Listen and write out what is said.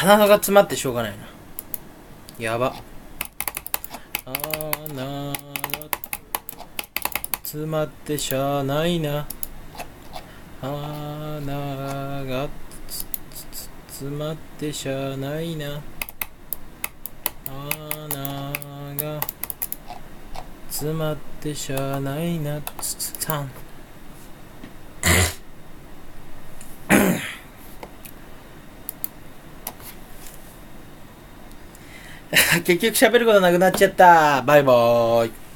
鼻が詰まってしょうがないな。やば。鼻が詰まってしゃあないな。鼻が詰まってしゃあないな。鼻が詰まってしゃあないな。さん。結局喋ることなくなっちゃった。バイバーイ。